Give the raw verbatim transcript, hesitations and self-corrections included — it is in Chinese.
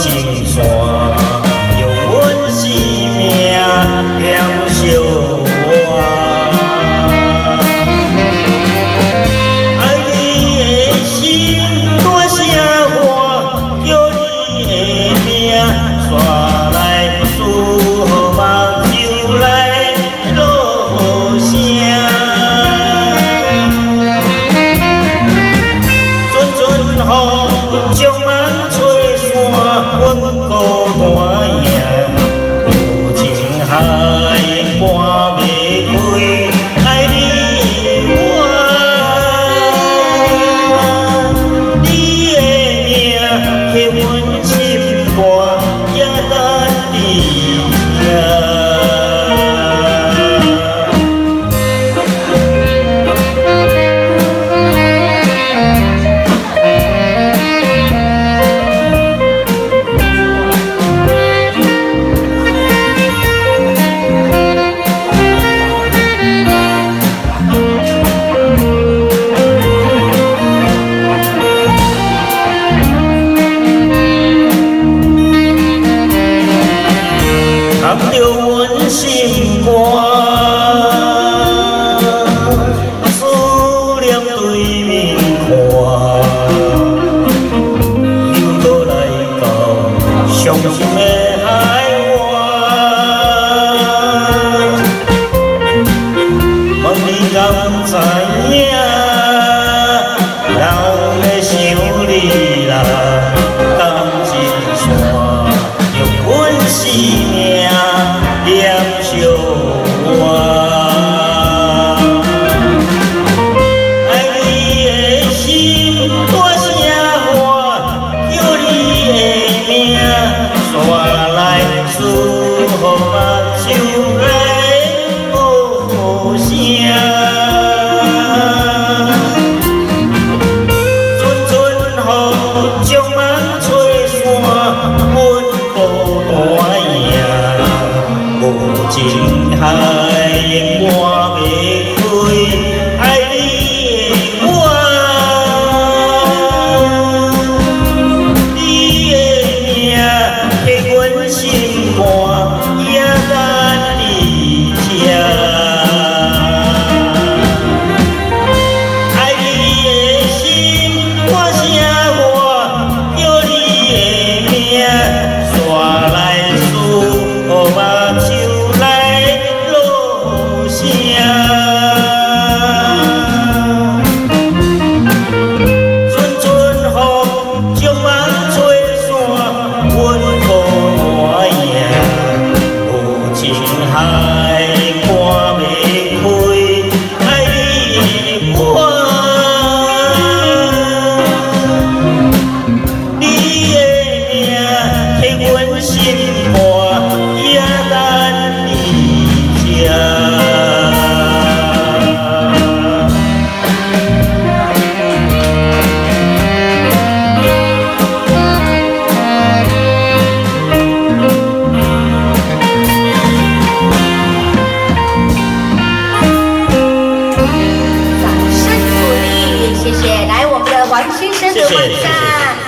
情线，用阮生命燃烧我。爱你的心大声喊，叫你的名，煞来输好目睭来落声。阵阵雨将满吹散，阮孤单夜，无情海半袂开，爱你我，你的名刻阮心肝，也等你听。含着阮心肝，思念对面看，又倒来到伤心的海湾。问你敢知影？人在想你啦，感情线用阮生命燃烧我。爱你的心大声喊，叫你的名，煞来输予目睭来落声。阵阵雨将满吹散，阮孤单夜，无情海半袂开，爱你的我，你的名刻阮心肝，也等你听。爱你的心大声喊，叫你的名，煞来输予目睭来落声。阵阵雨将满吹散，阮孤单夜，无情海半袂开，爱你我。你的名刻阮心肝，也等你听。 掌声鼓励，谢谢！来，我们的王先生的晚上。